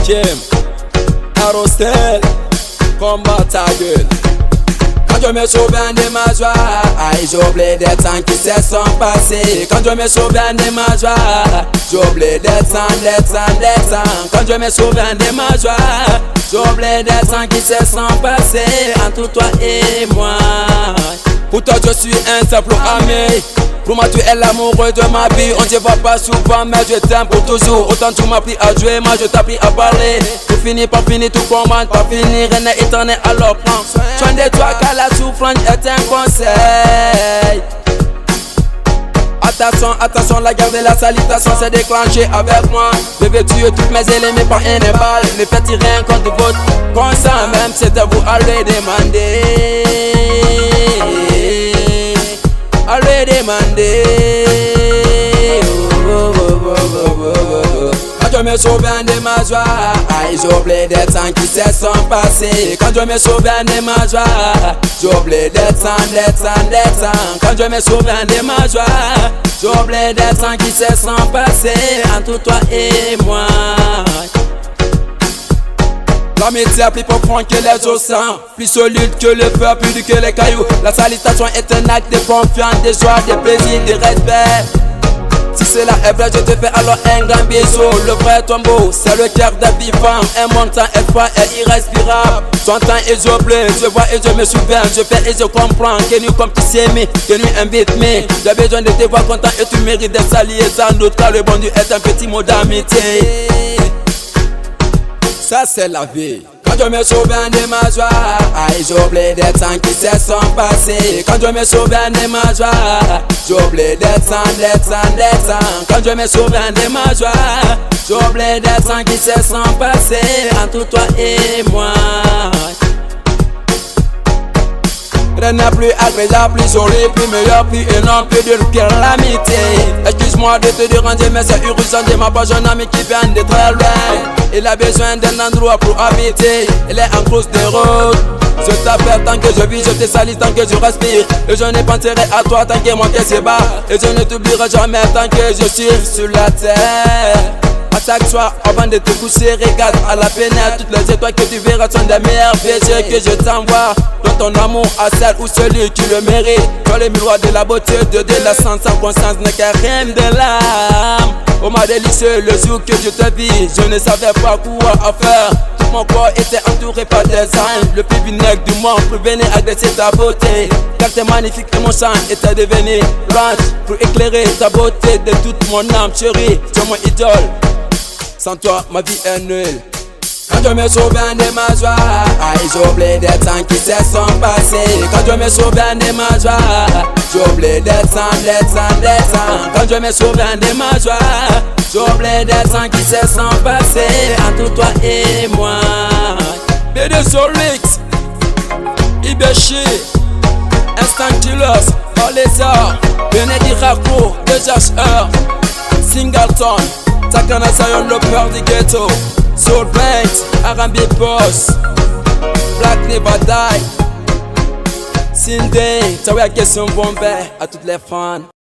Kim, Arostel, combat ta gueule. Quand je me souviens de ma joie, j'oublie des temps qui se sont passés. Quand je me souviens de ma joie, j'oublie des temps. Quand je me souviens de ma joie, j'oublie des temps qui se sont passés entre toi et moi. Pour toi je suis un simple ami. Pour moi tu es l'amoureux de ma vie. On ne voit pas souvent mais je t'aime pour toujours. Autant tu m'as appris à jouer, moi je t'ai appris à parler. Tout finit par finir, tout commence par finir. Rien n'est éternel alors prends soin de toi car la souffrance est un conseil. Attention, attention, la guerre de la salutation s'est déclenchée avec moi. Bébé tu es toutes mes ennemis par une balle. Ne faites rien contre votre consent, même c'est à vous à le demander. À le demander. Quand je me souviens de ma joie, j'oublie des temps qui se sont passés. Quand je me souviens de ma joie, j'oublie des temps. Quand je me souviens de ma joie, j'oublie des temps qui se sont passés entre toi et moi. L'amitié est plus profonde que les océans, plus solide que le feu, plus dur que les cailloux. La salutation est un acte de confiance, de joie, de plaisir, de respect. Si cela est vrai, je te fais alors un grand bisou. Le vrai tombeau, c'est le cœur d'un vivant. Un montant est froid et irrespirable. J'entends et j'oublie, je vois et je me souviens. Je fais et je comprends que nous comme tu sais mais que nous invite mais j'ai besoin de te voir content et tu mérites d'être salué sans doute car le bon Dieu est un petit mot d'amitié. Ça c'est la vie. Quand je me souviens de ma joie, j'oublie des temps qui se sont passés. Quand je me souviens de ma joie, j'oublie des temps. Quand je me souviens de ma joie, j'oublie des temps qui se sont passés entre toi et moi. Rien n'est plus agréable, plus joli, plus meilleur, plus énorme, plus dur que l'amitié. Excuse-moi de te déranger, mais c'est urgent de ma part, un ami qui vient de très loin. Il a besoin d'un endroit pour habiter, il est en course de route. Je t'appelle tant que je vis, je te salue tant que je respire. Et je ne penserai à toi tant que mon cœur se bat. Et je ne t'oublierai jamais tant que je suis sur la terre. À chaque soir, avant de te coucher, regarde à la fenêtre. Toutes les étoiles que tu verras sont des meilleurs péchés que je t'envoie. Dans ton amour à celle ou celui qui le mérite. Dans les miroirs de la beauté, de la sens sans conscience n'est qu'un rêve de l'âme. Oh ma délicieux, le jour que je te vis, je ne savais pas quoi faire. Tout mon corps était entouré par des anges. Le plus vinaigre du monde pour venir agresser ta beauté. Car t'es magnifique et mon chant était devenu blanche pour éclairer ta beauté de toute mon âme chérie. Tu es mon idole. Sans toi, ma vie est nulle. Quand je me souviens de ma joie, j'oublie des temps qui se sont passés. Quand je me souviens de ma joie, j'oublie des temps. Quand je me souviens de ma joie, j'oublie des temps qui se sont passés entre toi et moi. BD Solix, Ibechi, Instant Killers, Olesa, Benedi Rako, DJHR, Singleton, Takana Zion, le peur du ghetto. Soul Paint, R&B Boss, Black Never Die, Cindy, Tawa Question Bombay, à toutes les fans.